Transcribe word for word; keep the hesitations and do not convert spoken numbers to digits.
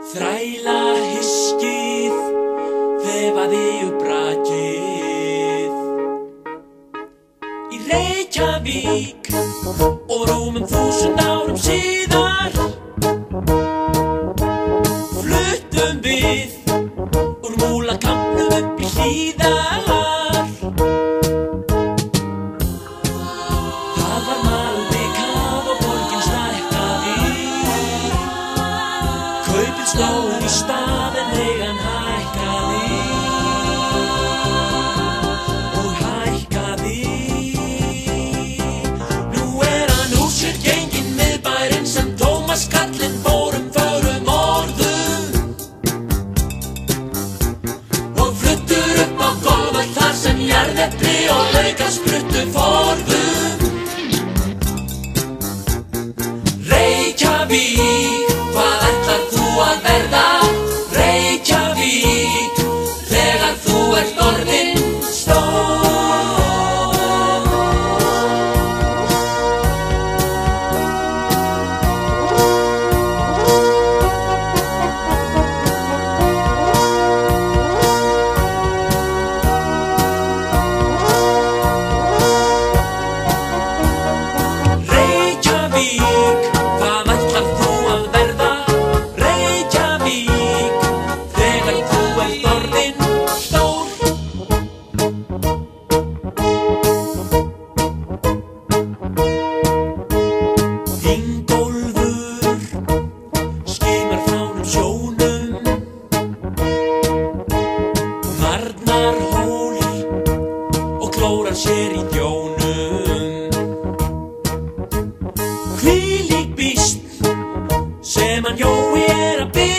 Þræla hyskið þefaði upp brakið í Reykjavík og rúmum þúsund árum síðar fluttum við úr Múlakampnum upp í Hlíðar. Það var malbikað og borgin stækkaði, kaupið stóð í stað en leigan hækkaði og hækkaði. Nú er hann úr sér genginn miðbærinn sem Tómas kallinn fór um fögrum orðum og fluttur upp á golfvöll þar sem jarðepli og lauka spruttu forðum. Reykjavík, hvað ætlar þú að verða? Reykjavík, þegar þú ert orðinn stór. Reykjavík, hvað ætlar þú að verða? Reykjavík, þegar þú ert orðinn stór. Ingólfur skimar fránum sjónum, Marnarhól og klórar sér í djónum. Hvílík býsn sem hann Jói er að byggja.